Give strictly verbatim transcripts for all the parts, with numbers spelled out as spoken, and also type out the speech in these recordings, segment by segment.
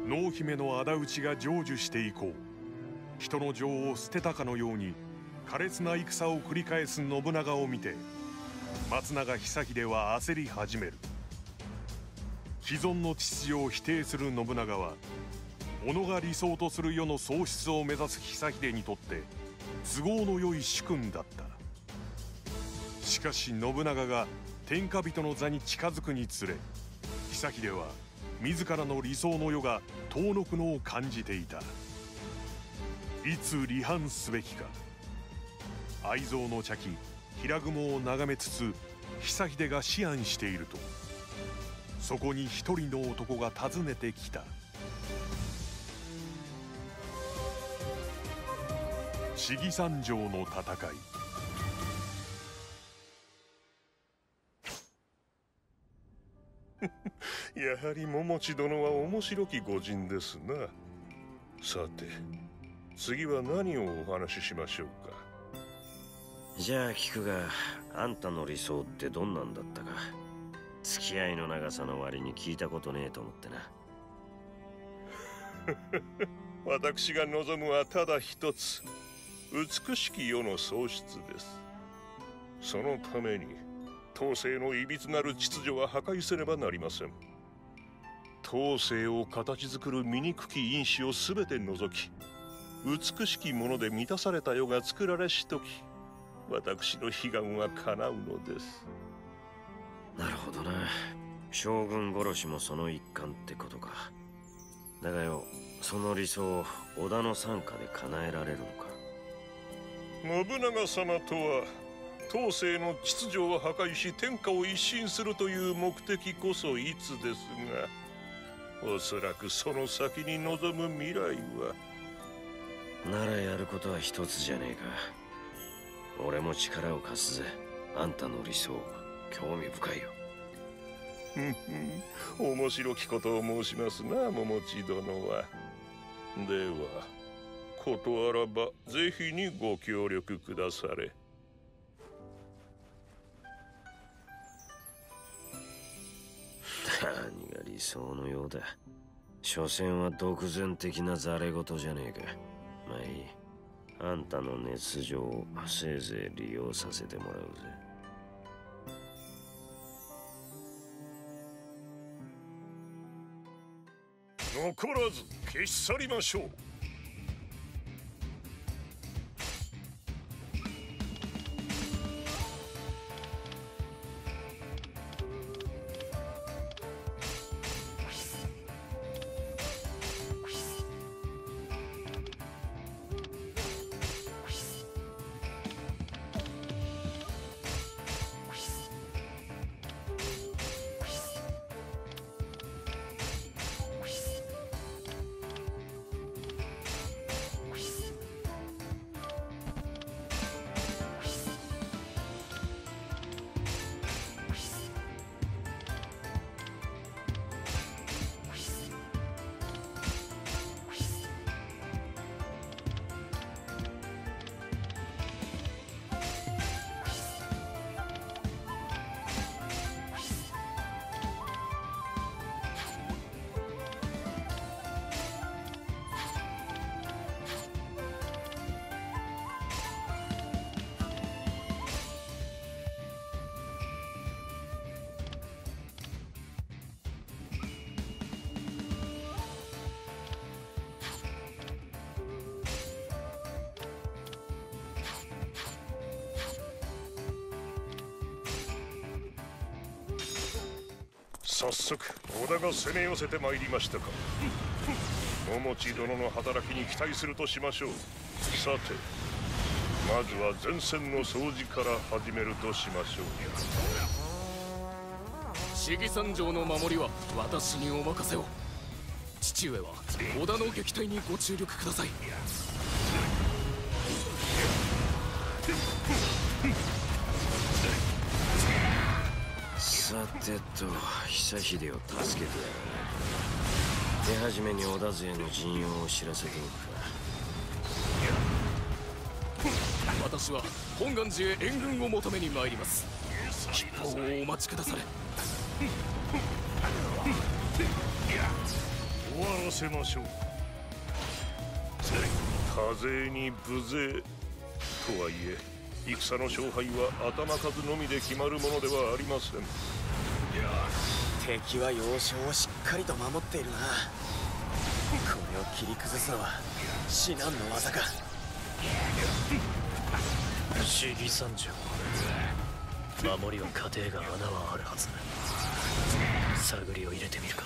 濃姫の仇討ちが成就して以降、人の情を捨てたかのように苛烈な戦を繰り返す信長を見て、松永久秀は焦り始める。既存の秩序を否定する信長は、己が理想とする世の創出を目指す久秀にとって都合の良い主君だった。しかし信長が天下人の座に近づくにつれ、久秀は自らの理想の世が遠のくのを感じていた。いつ離反すべきか。愛憎の茶器平雲を眺めつつ久秀が思案していると、そこに一人の男が訪ねてきた。信貴山城の戦い。 やはり桃地殿は面白き御仁ですな。さて次は何をお話ししましょうか。 じゃあ聞くが、あんたの理想ってどんなんだったか。付き合いの長さの割に聞いたことねえと思ってな。 私が望むはただ一つ、美しき世の創出です。そのために統制のいびつなる秩序は破壊せねばなりません。統制を形作る醜き因子を全て除き、美しきもので満たされた世が作られしとき、私の悲願は叶うのです。 なるほどな。将軍殺しもその一環ってことか。だがよ、その理想を織田の傘下で叶えられるのか。 信長様とは統制の秩序を破壊し天下を一新するという目的こそいつですが、おそらくその先に望む未来は。 ならやることは一つじゃねえか。俺も力を貸すぜ。あんたの理想興味深いよ。 面白きことを申しますな、桃地殿は。ではことあらばぜひにご協力くだされ。 何が理想のようだ。所詮は独善的なざれ言じゃねえか。まあいい。あんたの熱情をせいぜい利用させてもらうぜ。 残らず消し去りましょう。早速織田が攻め寄せてまいりましたか。桃地殿の働きに期待するとしましょう。さてまずは前線の掃除から始めるとしましょう。 信貴山城の守りは私にお任せを。父上は織田の撃退にご注力ください。 さてと、久秀を助けてやる。手始めに織田勢の陣容を知らせておくか。 私は本願寺へ援軍を求めに参ります。吉報をお待ちくだされ。 終わらせましょう。 多勢に無勢とはいえ、戦の勝敗は頭数のみで決まるものではありません。 敵は要衝をしっかりと守っているな。これを切り崩すのは至難の技か。 不思議三条、守りは過程が穴はあるはず。探りを入れてみるか。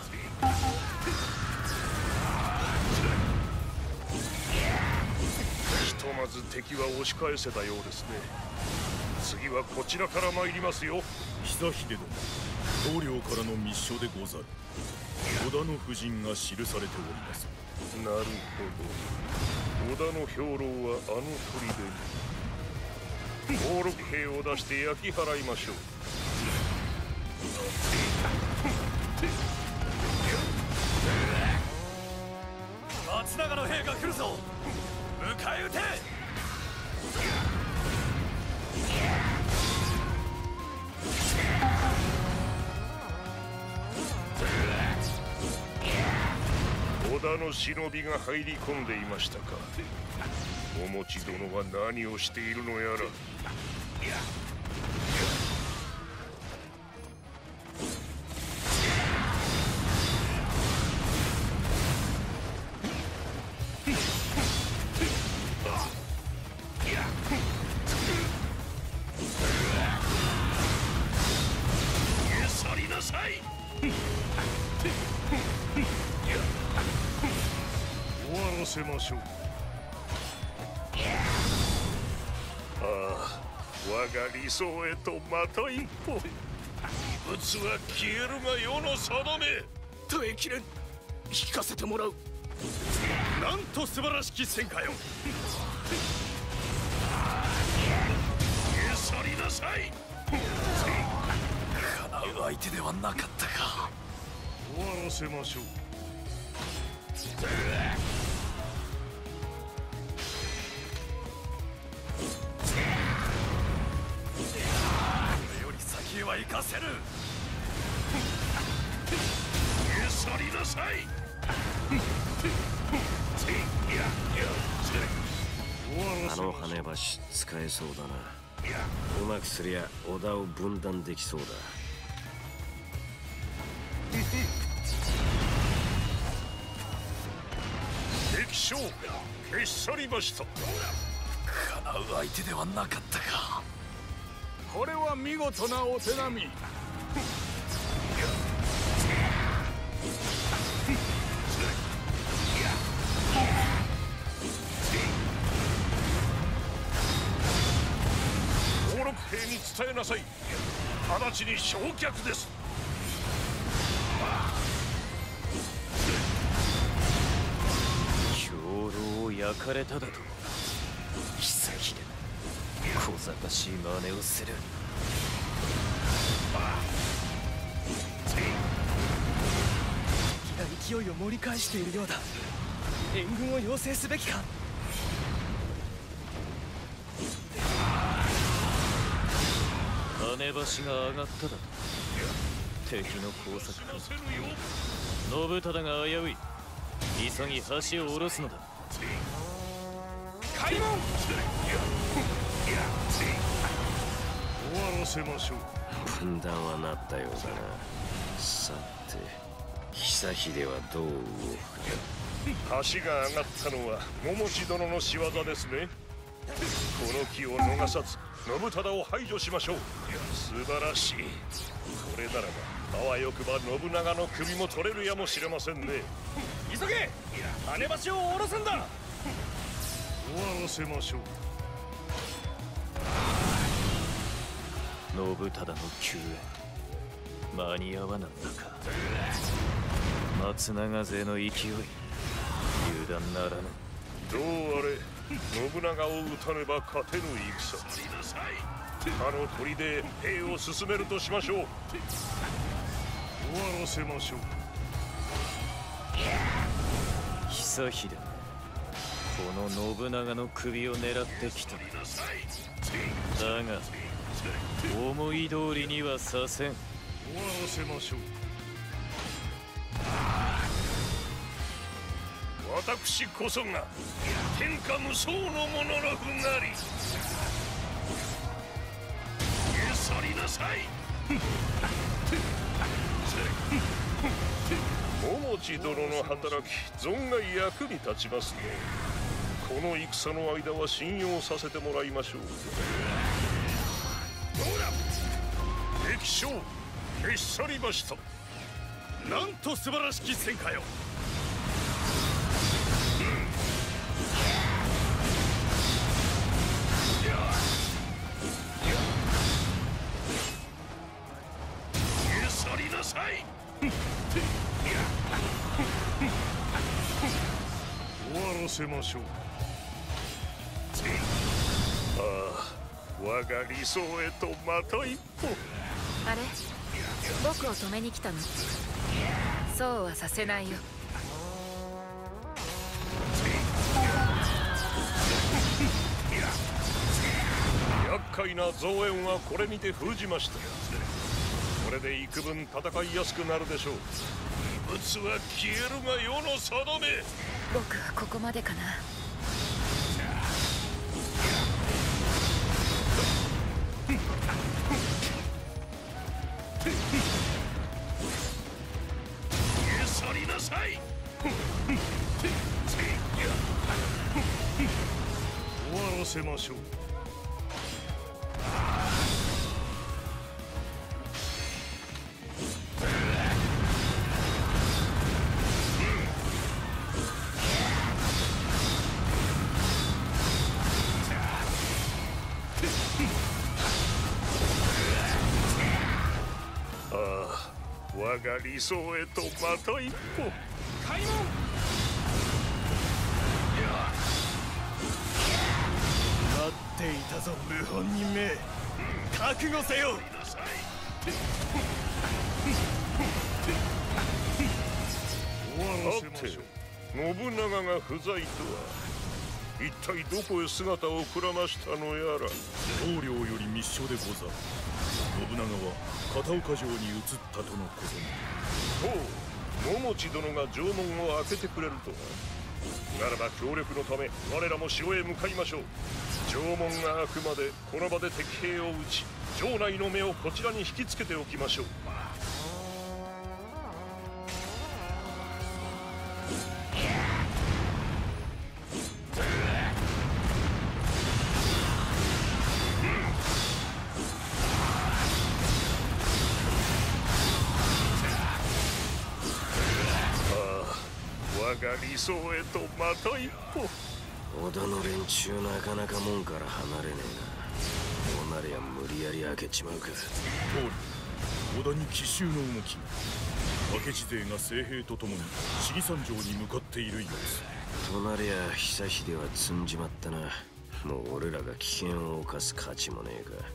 ひとまず敵は押し返せたようですね。次はこちらから参りますよ。 久秀殿、棟梁からの密書でござる。織田の夫人が記されております。 なるほど。織田の兵糧はあの砦に。登録兵を出して焼き払いましょう。 松永の兵が来るぞ。迎え撃て。 織田の忍びが入り込んでいましたか。桃地殿は何をしているのやら。 終わらせましょう。 ああ、我が理想へとまた一歩。異物は消えるが世の定め。 耐えきれん。引かせてもらう。 なんと素晴らしき戦果よ。 去りなさい。 叶う相手ではなかったか。 終わらせましょう。 より先へは行かせる。 去りなさい。 あの跳ね橋使えそうだな。うまくすりゃ織田を分断できそうだ。 敵将消し去りました。 叶う相手ではなかったか。 これは見事なお手並み。 登録兵に伝えなさい。直ちに焼却です。 兵糧を焼かれただと。久秀、小賢しい真似をする。 敵が勢いを盛り返しているようだ。援軍を要請すべきか。 跳ね橋が上がっただと。敵の工作か。信忠が危うい。急ぎ橋を下ろすのだ。 開門。 終わらせましょう。 分断はなったようだな。さて久秀はどう動くか。 橋が上がったのは桃地殿の仕業ですね。この機を逃さず信忠を排除しましょう。素晴らしい。これならばあわよくば信長の首も取れるやもしれませんね。 急げ。跳ね橋を下ろすんだ。 終わらせましょう。 信忠の救援間に合わなんだか。松永勢の勢い油断ならぬ。 どうあれ信長を討たねば勝てぬ戦。他の砦で兵を進めるとしましょう。 終わらせましょう。 久秀、この信長の首を狙ってきた。だが思い通りにはさせん。 終わらせましょう。 私こそが天下無双の者のふなり。去りなさい。桃地殿の働き存外役に立ちますね。この戦の間は信用させてもらいましょう。どうだ、敵将消し去りました。なんと素晴らしき戦果よ。去りなさい。終わらせましょう。ああ、我が理想へとまた一歩。 あれ、僕を止めに来たの？そうはさせないよ。 厄介な増援はこれにて封じました。これで幾分戦いやすくなるでしょう。異物は消えるが世の定め。 僕はここまでかな。 去りなさい。終わらせましょう。我が理想へとまた一歩。開門。待っていたぞ謀反人め、覚悟せよ。さて、信長が不在とは一体どこへ姿をくらましたのやら。 棟梁より密書でござる。信長は片岡城に移ったとのことに。 ほう、桃地殿が城門を開けてくれるとは。ならば協力のため我らも城へ向かいましょう。城門が開くまでこの場で敵兵を撃ち、城内の目をこちらに引きつけておきましょう。我が理想へとまた一歩。 織田の連中なかなか門から離れねえな。こうなりゃ無理やり開けちまうか。 通り、織田に奇襲の動きが。明智勢が精兵とともに信山城に向かっている様子。 となりゃ久秀は積んじまったな。もう俺らが危険を冒す価値もねえか。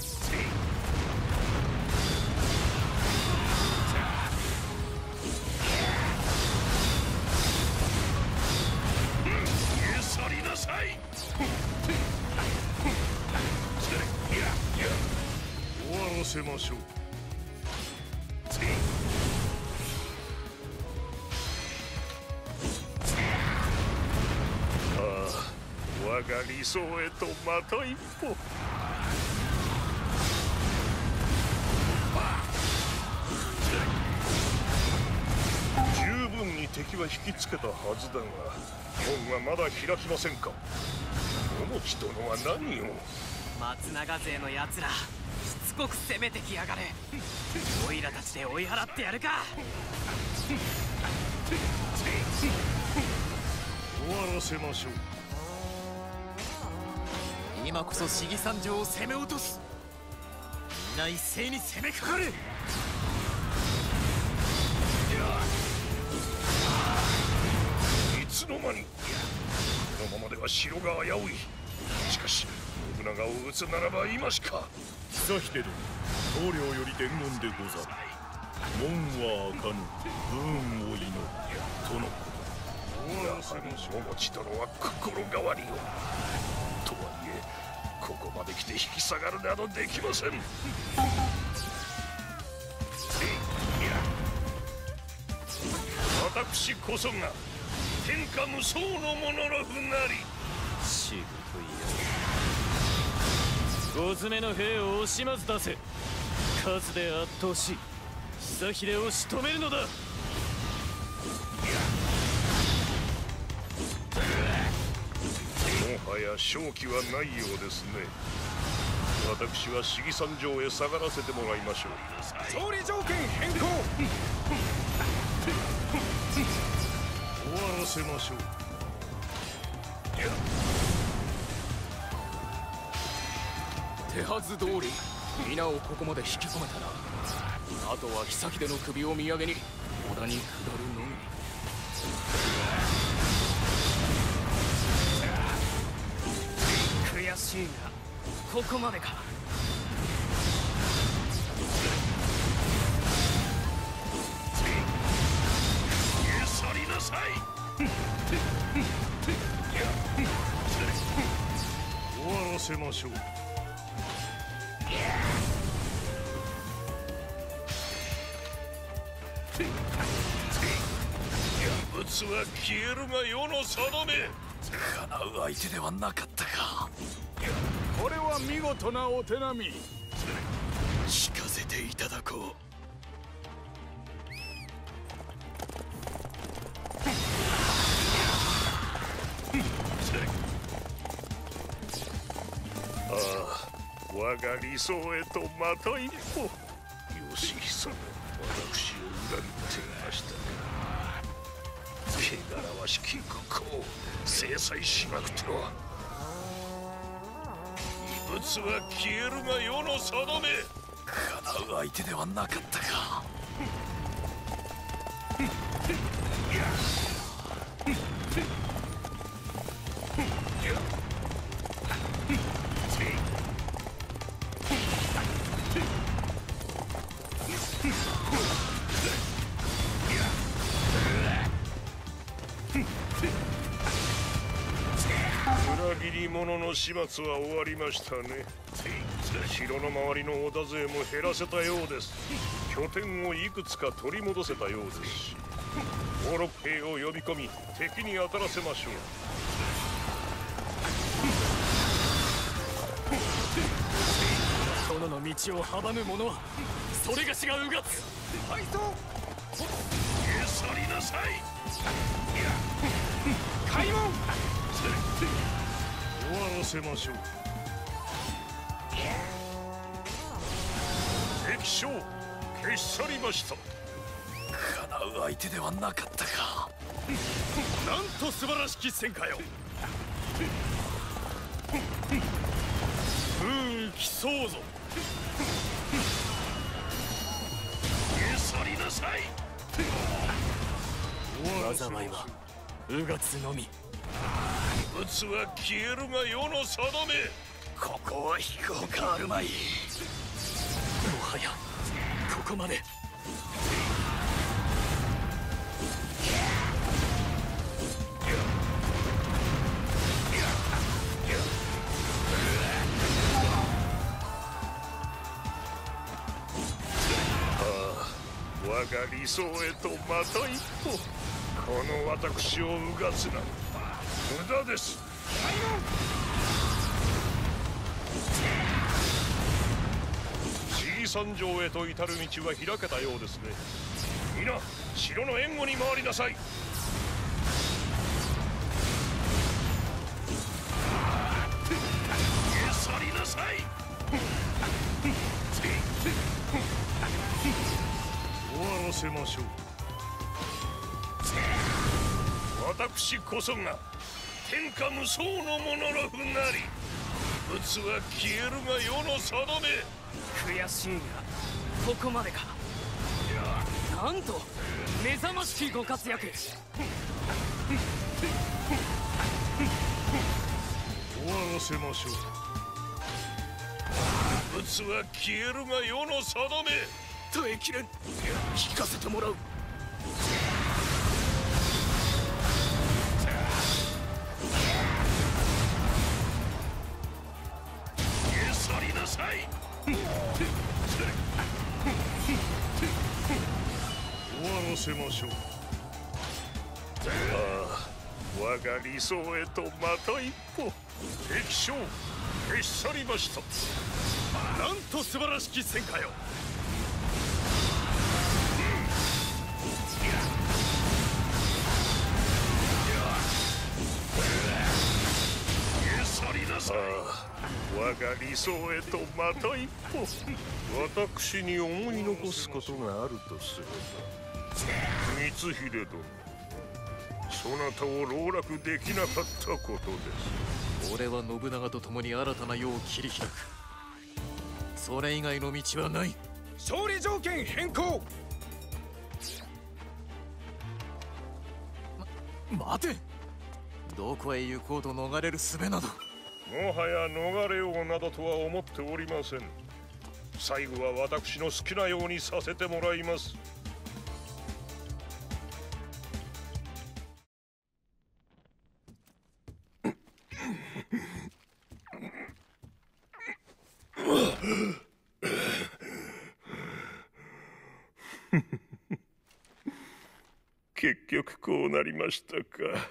終わらせましょう。ああ、我が理想へとまた一歩。十分に敵は引きつけたはずだが、門はまだ開きませんか。桃地殿は何を。 松永勢のやつらしつこく攻めてきやがれ。オイラたちで追い払ってやるか。 終わらせましょう。 今こそ信山城を攻め落とす。みんな一斉に攻めかかる。 いつの間に。このままでは城が危うい。しかし信長を討つならば今しか。 久秀殿、棟梁より伝言でござる。門は開かぬ、不運を祈るとのこと。 やはり桃地殿は心変わりを。とはいえここまで来て引き下がるなどできません。私こそが天下無双のモノロフなり。 しぶといよ。五詰めの兵を惜しまず出せ。数で圧倒し久秀を仕留めるのだ。 もはや勝機はないようですね。私は市議参上へ下がらせてもらいましょう。 総理条件変更。 終わらせましょう。 手はず通り皆をここまで引き込めたな。あとは久秀の首を見上げに織田に下るのみ。 悔しいがここまでか。 去りなさい。 終わらせましょう。 物は消えるが世の定め。 叶う相手ではなかったか。 これは見事なお手並み。聞かせていただこう。 ああ、我が理想へとまた一歩。義久も私を裏切っていましたか。汚らわしき愚行を制裁しまくっては。異物は消えるが世の定め。 叶う相手ではなかったか。 裏切り者の始末は終わりましたね。城の周りの織田勢も減らせたようです。拠点をいくつか取り戻せたようですし、登録兵を呼び込み敵に当たらせましょう。 殿の道を阻む者はそれがしがうがつ。 敗走。 去りなさい。 開門。 終わらせましょう。 敵将消し去りました。 叶う相手ではなかったか。 なんと素晴らしき戦果よ。不運競うぞ。 去りなさい。 災いはうがつのみ。 物は消えるが世の定め。 ここは引くほかあるまい。 もはやここまで。 我が理想へとまた一歩。この私をうがつな無駄です。市議参上へと至る道は開けたようですね。皆城の援護に回りなさい。去りなさい。 終わらせましょう。 私こそが天下無双のモノロフなり。物は消えるが世の定め。 悔しいがここまでか。 なんと目覚ましきご活躍。 終わらせましょう。 物は消えるが世の定め。 耐えきれん。聞かせてもらう。 去りなさい。 終わらせましょう。 ああ、 我が理想へとまた一歩敵将消し去りました。 なんと素晴らしき戦果よ。 消さりなさい。我が理想へとまた一歩私に思い残すことがあるとすれば、光秀殿、そなたを籠絡できなかったことです。 俺は信長と共に新たな世を切り開く。それ以外の道はない。 勝利条件変更。 ま、待て。どこへ行こうと逃れる術など。 もはや逃れようなどとは思っておりません。最後は私の好きなようにさせてもらいます。結局こうなりましたか。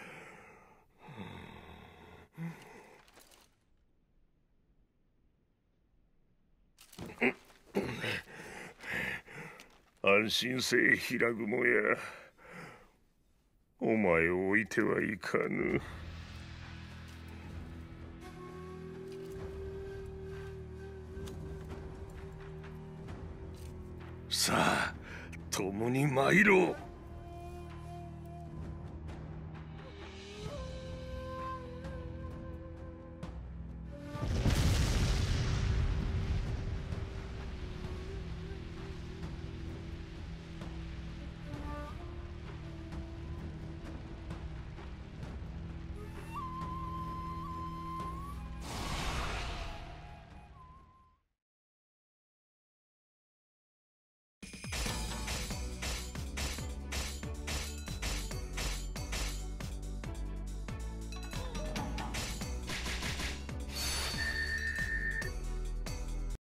安心せえ平雲や、お前を置いてはいかぬ。さあ共に参ろう。